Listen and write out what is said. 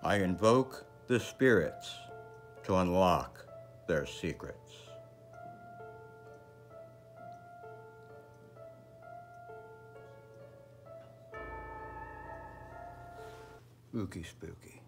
I invoke the spirits to unlock their secrets. Spooky, spooky.